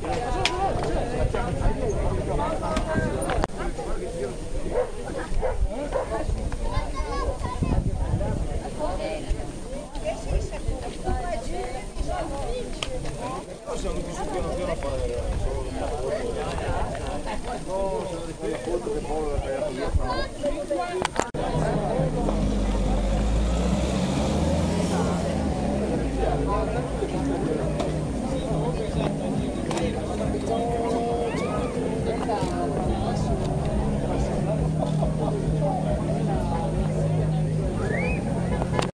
Siamo chiusi piano piano a fare solo un po'. No, sono di quella foto che poi l'ho tagliato via.